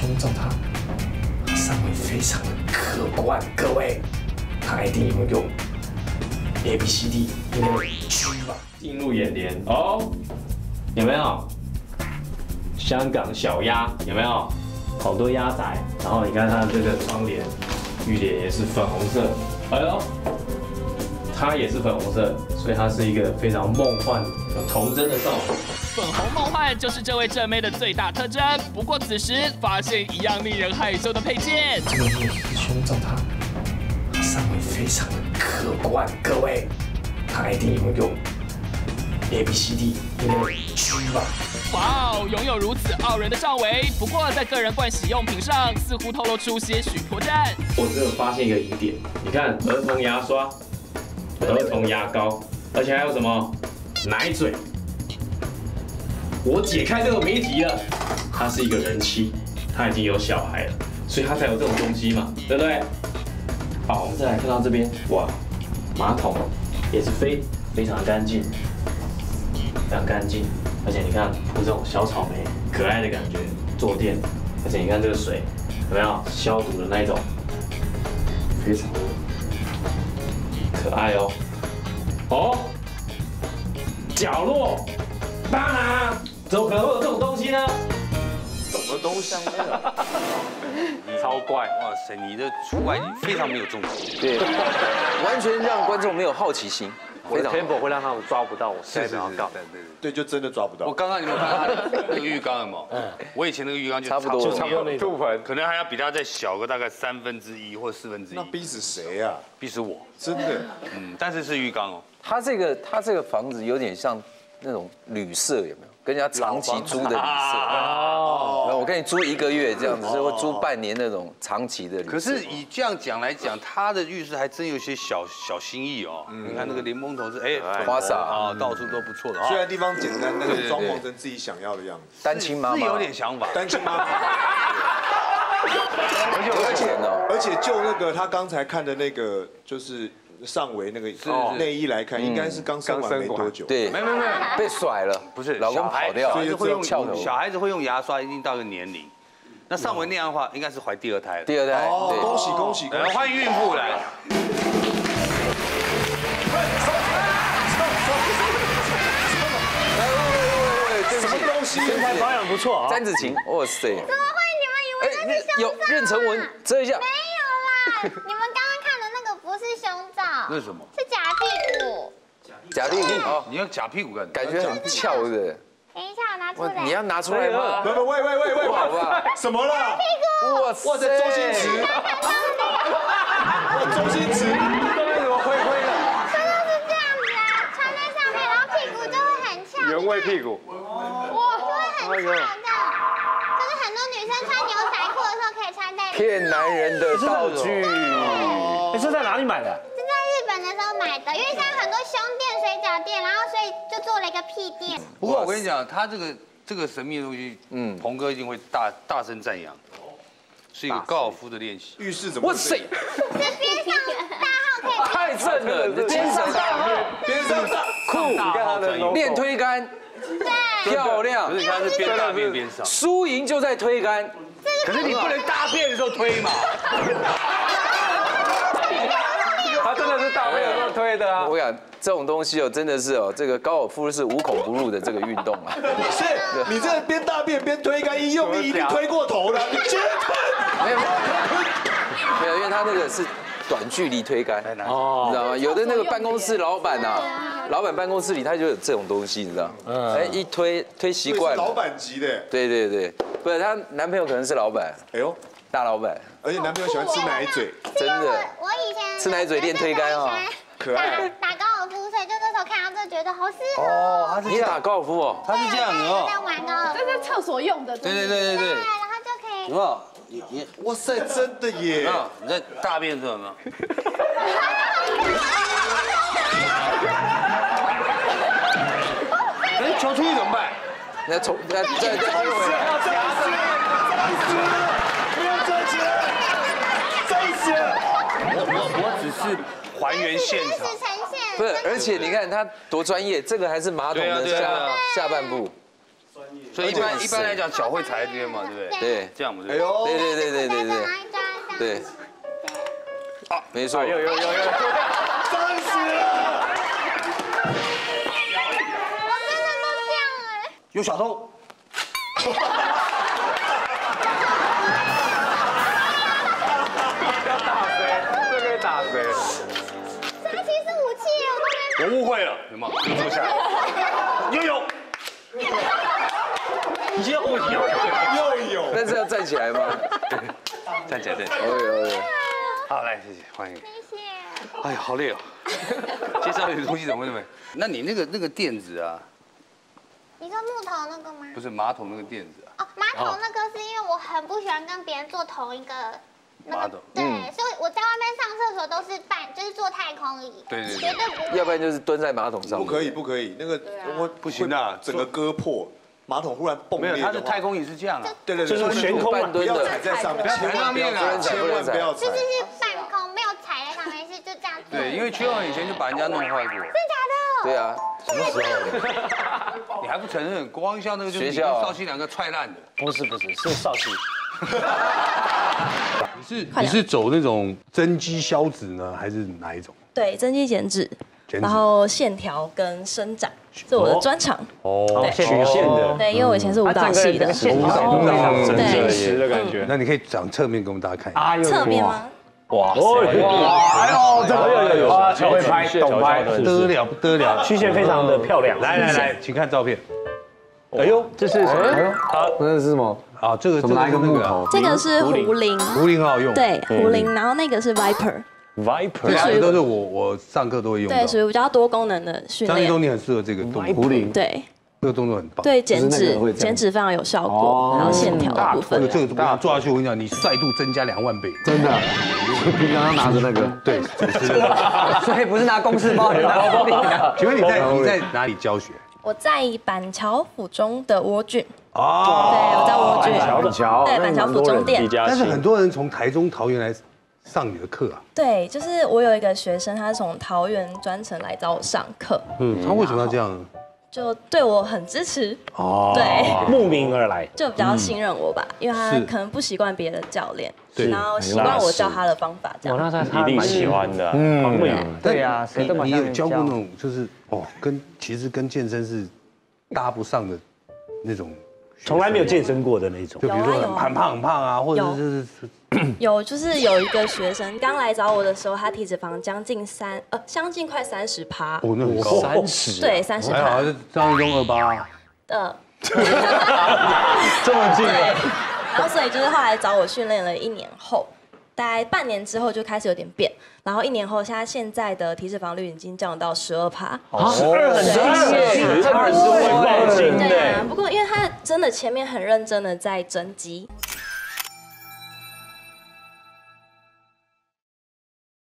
胸罩它上围非常的可观，各位，它一定会用 ABCD 应该会 G 吧，映入眼帘哦，有没有？香港小鸭有没有？好多鸭仔，然后你看它的这个窗帘、浴帘也是粉红色，哎呦，它也是粉红色，所以它是一个非常梦幻、有童真的少女。 粉红梦幻就是这位正妹的最大特征。不过此时发现一样令人害羞的配件， 这个胸罩它上围非常的可观，各位，它一定会用 ABCD 应该会 G 吧。 哇哦，拥有如此傲人的上围，不过在个人盥洗用品上似乎透露出些许破绽。 我真的发现一个疑点，你看儿童牙刷、儿童牙膏，而且还有什么奶嘴。我解开这个谜题了，他是一个人妻，他已经有小孩了，所以他才有这种东西嘛，对不对？好，我们再来看到这边，哇，马桶也是非常干净，非常干净，而且你看铺这种小草莓，可爱的感觉，坐垫，而且你看这个水有没有消毒的那一种，非常的可爱哦。哦，角落，当然，怎么可能会有这种东西呢？ 什么东西啊？ 超怪！ 哇塞，你的出外景非常没有重点。 对，完全让观众没有好奇心， 我的 tempo 会让他们抓不到我下一秒要干嘛。 对，就真的抓不到。 我刚刚你们看他那个浴缸有没有？我以前那个浴缸就差不多那种， 可能还要比它再小个大概1/3或1/4。 那逼死谁呀？ 逼死我！ 真的， 但是是浴缸哦。 他这个房子有点像那种旅社，有没有？跟人家长期租的旅社。我跟你租1个月这样子，或租半年那种长期的旅社。 可是以这样讲来讲，他的浴室还真有些小心意哦。你看那个莲蓬头是花洒啊，到处都不错的啊。 虽然地方简单，但是装潢成自己想要的样子。 单亲妈妈是有点想法。 单亲妈妈。 而且就那个他刚才看的那个，就是上围那个内衣来看，应该是刚生完没多久。 对， 没被甩了， 不是老公跑掉， 小孩子会用翘头。 小孩子会用牙刷，一定到一个年龄。那上围那样的话，应该是怀第2胎了。 第2胎， 哦，恭喜恭喜！ 来欢迎孕妇来。 什么东西？ 身材保养不错啊。 詹子晴，哇塞！ 怎么会？你们以为那是胸罩？ 有妊娠纹，遮一下。 没有啦，你们刚刚看的那个不是胸罩， 那是什么？ 是假屁股。 假屁股哦， 你要假屁股干？ 感觉很翘，对不对？ 等一下，我拿出来。 你要拿出来吗？ 不，喂， 好吧， 什么了？ 屁股。 哇塞， 周星驰。周星驰，刚才怎么灰灰的？ 这就是这样子啊，穿在上面，然后屁股就会很翘。 原味屁股。 哇，就会很翘这样。就是很多女生穿牛仔裤的时候可以穿在。 骗男人的道具。 你是在哪里买的？ 是在日本的时候买的，因为现在很多胸店、水饺店，然后所以就做了一个屁店。 不过我跟你讲，他这个神秘的东西，鹏哥一定会大声赞扬，是一个高尔夫的练习。 浴室怎么？ 哇塞， 这边上大号可以。 太正了，你的边上大号， 边上酷， 你看他的练推杆， 对。 漂亮可。是他是边大便边上， 输赢就在推杆。 可是你不能大便的时候推嘛。 他真的是大便的时候推的啊！我讲这种东西哦，真的是哦，这个高尔夫是无孔不入的这个运动啊。 是，你这边大便边推杆，一用力一定推过头了，你绝对没有，因为他那个是短距离推杆，哦，你知道吗？有的那个办公室老板啊，老板办公室里他就有这种东西，你知道？哎，一推习惯了。 老板级的。 对，不是她男朋友可能是老板， 哎呦， 大老板， 而且男朋友喜欢吃奶嘴， 真的。 我以前吃奶嘴练推杆啊， 可爱。 打高尔夫，所以就那时候看到就觉得好适合。 哦，他是你打高尔夫哦？ 他是这样的哦。 在玩高尔夫， 这是厕所用的。 对， 对，然后就可以。 有没有？你哇塞，真的耶！ 你在大便的时候有没有？哎，球出去怎么办？ 那从再不要遮起来！ 我只是还原现场。 呈现。 不是，而且你看他多专业，这个还是马桶的下半部。 所以一般来讲，脚会踩在这边嘛，对不对？ 对， 这样不是？ 哎呦， 对，啊，没错， 有， 伤死了！ 我真的都这样哎。 有小偷。 这可以打谁？ 这其实武器耶，我我误会了，有吗？坐下来。又有。 又有， 但是要站起来吗？ 站起来，站起来。 OK。 好，来，谢谢，欢迎。 谢谢。 哎呀，好累哦。介绍你的东西怎么会那么？那你那个垫子啊？ 你说木头那个吗？ 不是马桶那个垫子啊？ 哦，马桶那个是因为我很不喜欢跟别人坐同一个马桶。 对，所以我在外面上厕所都是就是坐太空椅。 对， 绝对不会。 要不然就是蹲在马桶上。 不可以，那个我不行啊， 整个割破。马桶忽然崩裂， 没有，它的太空椅是这样啊， 对， 就是悬空不要踩在上面，千万不要踩， 就是半空，没有踩在上面，是就这样。 对，因为缺氧以前就把人家弄坏过。真的假的？ 对啊，什么时候？你还不承认？国王校那个就是你跟少熙两个踹烂的。 不是，是少熙。 你是走那种增肌消脂呢，还是哪一种？ 对，增肌减脂，然后线条跟伸展是我的专长。 哦，曲线的。 对，因为我以前是舞蹈系的， 线条非常真实的感觉。 那你可以长侧面给我们大家看一下。 侧面吗？ 哇，哎呦，这个有，超会拍，懂拍， 不得了， 曲线非常的漂亮。 来，请看照片。 哎呦，这是什么？好，那是什么？ 啊，这个拿一个木头。 这个是壶铃， 壶铃很好用。 对，壶铃，然后那个是 Viper。 这两个都是我上课都会用。 对，属于比较多功能的训练。 张立东，你很适合这个动作。 壶铃， 对， 这个动作很棒。 对，减脂非常有效果，还有线条的部分。 这个我做下去，我跟你讲，你帅度增加2万倍。 真的，平常拿着那个。 对， 所以不是拿公事包，你拿包饼啊。 请问你在哪里教学？ 我在板桥府中的蜗苣。 哦。 对，我在蜗苣。 板桥。 对，板桥府中店。 但是很多人从台中、桃园来上你的课啊？ 对，就是我有一个学生，他是从桃园专程来找我上课。 他为什么要这样？ 就对我很支持。哦。对。 慕名而来。 就比较信任我吧，因为他可能不习惯别的教练，然后习惯我教他的方法这样。 那他一定喜欢的。 对呀，谁都你有教过那种就是其实跟健身是搭不上的那种。 从来没有健身过的那种， 就比如说很胖啊，或者是就是有一个学生刚来找我的时候，他体脂肪将近快30%。 哦，那很高 ，30。 对，30%。 还好是张立东28。 这么近。 然后所以就是后来找我训练了1年后，大概半年之后就开始有点变，然后1年后，现在的体脂肪率已经降到12%。 12%很低，他很是会爆筋的。 不过因为他真的前面很认真的在增肌，